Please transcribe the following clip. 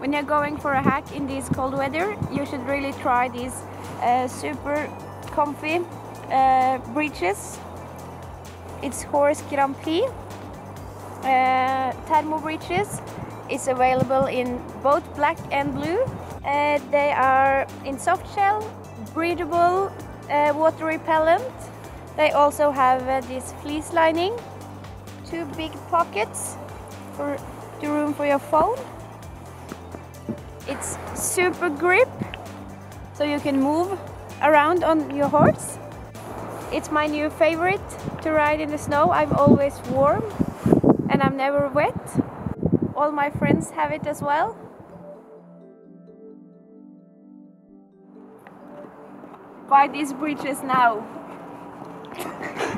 When you're going for a hike in this cold weather, you should really try these super comfy breeches. It's Horze Grand Prix. Thermo breeches is available in both black and blue. They are in softshell, breathable, water repellent. They also have this fleece lining, 2 big pockets for the room for your phone. It's super grip, so you can move around on your horse. It's my new favorite to ride in the snow. I'm always warm and I'm never wet. All my friends have it as well. Buy these breeches now.